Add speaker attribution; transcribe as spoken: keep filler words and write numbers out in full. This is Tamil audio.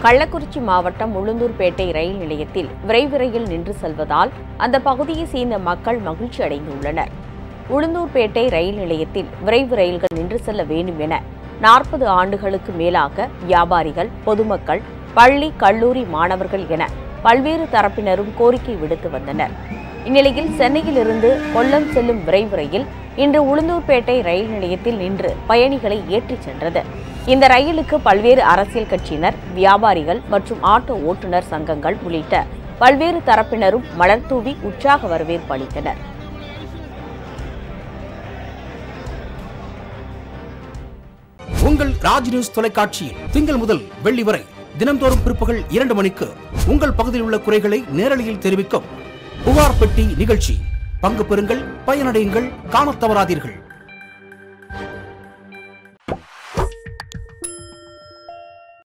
Speaker 1: கள்ளக்குறிச்சி மாவட்டம் உளுந்தூர்பேட்டை ரயில் நிலையத்தில் விரைவு ரயில் நின்று செல்வதால் அந்த பகுதியை சேர்ந்த மக்கள் மகிழ்ச்சி அடைந்துள்ளனர். உளுந்தூர்பேட்டை ரயில் நிலையத்தில் விரைவு ரயில்கள் நின்று செல்ல வேண்டும் என நாற்பது ஆண்டுகளுக்கு மேலாக வியாபாரிகள், பொதுமக்கள், பள்ளி, கல்லூரி மாணவர்கள் என பல்வேறு தரப்பினரும் கோரிக்கை விடுத்து வந்தனர். இந்நிலையில் சென்னையிலிருந்து கொல்லம் செல்லும் விரைவு ரயில் இன்று உளுந்தூர்பேட்டை ரயில் நிலையத்தில் நின்று பயணிகளை ஏற்றிச் சென்றது. இந்த ரயிலுக்கு பல்வேறு அரசியல் கட்சியினர், வியாபாரிகள் மற்றும் ஆட்டோ ஓட்டுநர் சங்கங்கள் உள்ளிட்ட பல்வேறு தரப்பினரும் மலர் தூவி உற்சாக வரவேற்பு அளித்தனர்.
Speaker 2: உங்கள் ராஜ் நியூஸ் தொலைக்காட்சியில் திங்கள் முதல் வெள்ளி வரை தினந்தோறும் பிற்பகல் இரண்டு மணிக்கு உங்கள் பகுதியில் உள்ள குறைகளை நேரலையில் தெரிவிக்கும் புகார் பெட்டி நிகழ்ச்சி. பங்கு பெறுங்கள், பயனடையுங்கள், காணத் தவறாதீர்கள்.